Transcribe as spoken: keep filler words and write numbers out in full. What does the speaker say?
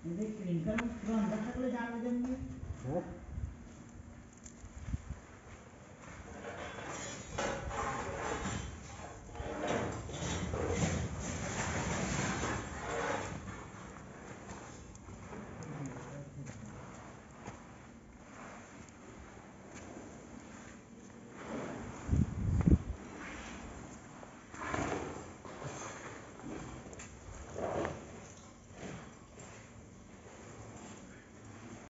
Hindi, screen ka lang. Bro, hanggang sa tuloy dami din mo. Ha?